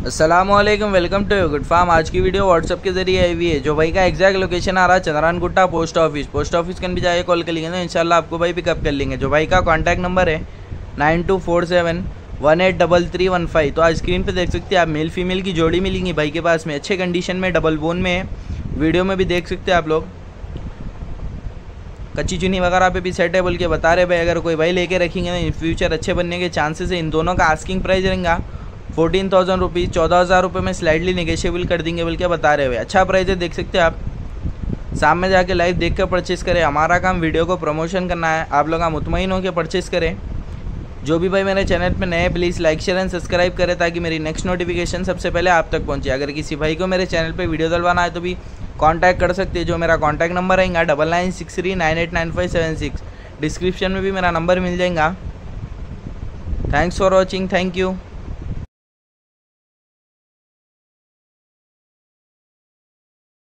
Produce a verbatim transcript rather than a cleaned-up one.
अस्सलामुअलैकुम, welcome to good farm. आज की वीडियो व्हाट्सअप के जरिए आई हुई है। जो भाई का एग्जैक्ट लोकेशन आ रहा है Chandrayangutta post office post office कन भी जाके कॉल कर लेंगे ना, इंशाल्लाह आपको भाई पिकअप कर लेंगे। जो भाई का कॉन्टैक्ट नंबर है nine two four seven one eight double three one five. तो आज स्क्रीन पे देख सकते हैं आप, मेल फीमेल की जोड़ी मिलेंगी भाई के पास में, अच्छे कंडीशन में, डबल बोन में है। वीडियो में भी देख सकते हैं आप लोग, कच्ची चुनी वगैरह पे भी सेट है बोल के बता रहे भाई। अगर कोई भाई लेके रखेंगे ना, इन फ्यूचर अच्छे बनने के चांसेस है। इन दोनों का आस्किंग प्राइस रहेगा फोर्टीन थाउजेंड रुपीज़, चौदह हज़ार रुपये में स्लाइडली नेगोशिएबल कर देंगे बोल के बता रहे हुए। अच्छा प्राइस है, देख सकते हैं आप। सामने जाके लाइव देख कर परचेस करें। हमारा काम वीडियो को प्रमोशन करना है, आप लोग मुतमईन होकर परचेस करें। जो भी भाई मेरे चैनल पे नए, please like share and subscribe करें ताकि मेरी नेक्स्ट नोटिफिकेशन सबसे पहले आप तक पहुंचे। अगर किसी भाई को मेरे चैनल पे वीडियो डलवाना है तो भी कांटेक्ट कर सकते हैं। जो मेरा कांटेक्ट नंबर रहेगा double nine six three nine eight nine five seven six. Description में भी मेरा नंबर मिल जाएगा। Thanks for watching, thank you.